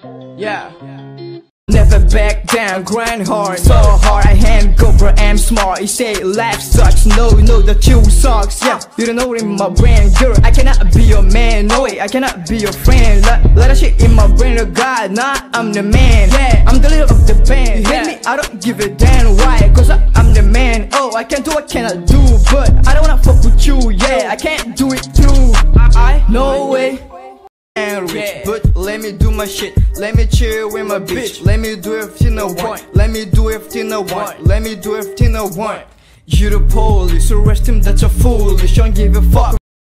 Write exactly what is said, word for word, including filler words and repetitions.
Yeah. Never back down, grind hard, so hard. I hand go, bro, I'm smart. You say life sucks, no, you know that you sucks. Yeah, you don't know it in my brain, girl. I cannot be your man, no way, I cannot be your friend. Let, let that shit in my brain, oh God, nah, I'm the man. Yeah, I'm the leader of the band. Hate me, I don't give a damn why, cause I, I'm the man. Oh, I can do what can I do, but I don't wanna fuck with you. Yeah, I can't do it too. I, no way. And rich, yeah. But let me do my shit. Let me chill with my bitch. Let me do everything I want. Let me do everything I want. Let me do everything I want. You the police, arrest him, that's a foolish. Don't give a fuck.